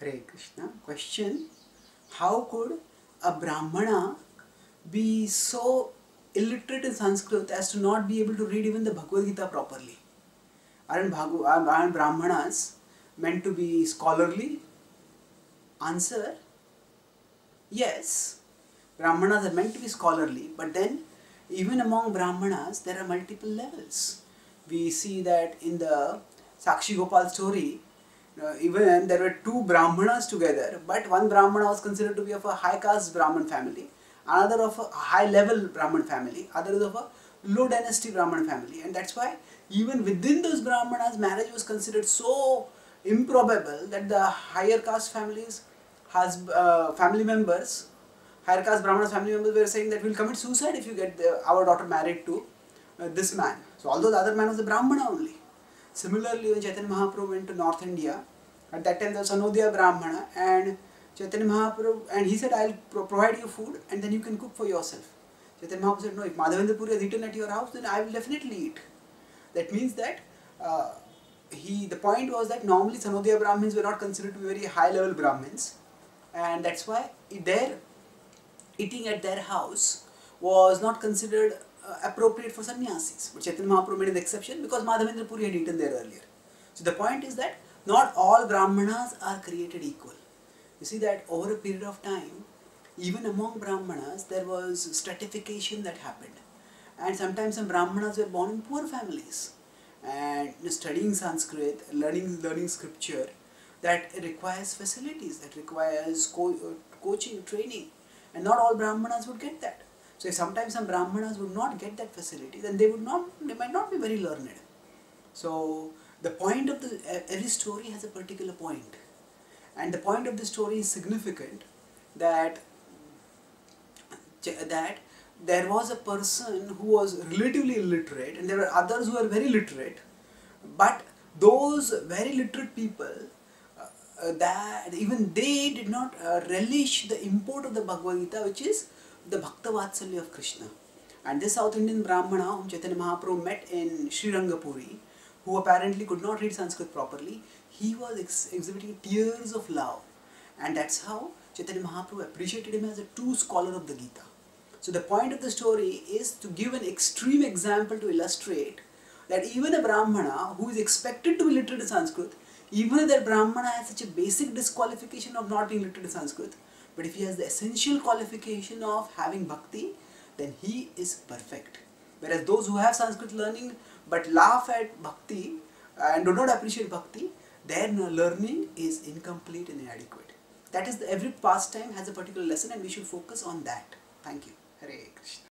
Hare Krishna. Question: how could a Brahmana be so illiterate in Sanskrit as to not be able to read even the Bhagavad Gita properly? Aren't Brahmanas meant to be scholarly? Answer: yes. Brahmanas are meant to be scholarly, but then even among Brahmanas there are multiple levels. We see that in the Sakshi Gopal story, even there were two Brahmanas together, but one Brahmana was considered to be of a high caste Brahman family, another of a high level Brahman family, other is of a low dynasty Brahman family, and that's why even within those Brahmanas marriage was considered so improbable that the higher caste families has family members, higher caste Brahmanas family members were saying that we'll commit suicide if you get our daughter married to this man. So although the other man was a Brahmana only. Similarly, when Chaitanya Mahaprabhu went to North India, at that time there was Sanodaya Brahmana, and Chaitanya Mahaprabhu, and he said, I'll provide you food and then you can cook for yourself. Chaitanya Mahaprabhu said, no, if Madhavendra Puri has eaten at your house, then I will definitely eat. That means that the point was that normally Sanodaya Brahmins were not considered to be very high level Brahmins, and that's why their eating at their house was not considered appropriate for sannyasis. But Chaitanya Mahaprabhu made an exception because Madhavendra Puri had eaten there earlier. So the point is that not all Brahmanas are created equal. You see that over a period of time, even among Brahmanas, there was stratification that happened. And sometimes some Brahmanas were born in poor families. And studying Sanskrit, learning scripture, that requires facilities, that requires coaching, training. And not all Brahmanas would get that. So if sometimes some Brahmanas would not get that facility, then they might not be very learned. So the point of every story has a particular point. And the point of the story is significant that there was a person who was relatively illiterate and there were others who were very literate, but those very literate people, that even they did not relish the import of the Bhagavad Gita, which is the Bhakta Vatsalya of Krishna. And this South Indian Brahmana whom Chaitanya Mahaprabhu met in Srirangapuri, who apparently could not read Sanskrit properly, he was exhibiting tears of love. And that's how Chaitanya Mahaprabhu appreciated him as a true scholar of the Gita. So the point of the story is to give an extreme example to illustrate that even a Brahmana who is expected to be literate in Sanskrit, even if that Brahmana has such a basic disqualification of not being literate in Sanskrit, but if he has the essential qualification of having bhakti, then he is perfect. Whereas those who have Sanskrit learning but laugh at bhakti and do not appreciate bhakti, their learning is incomplete and inadequate. That is, every pastime has a particular lesson and we should focus on that. Thank you. Hare Krishna.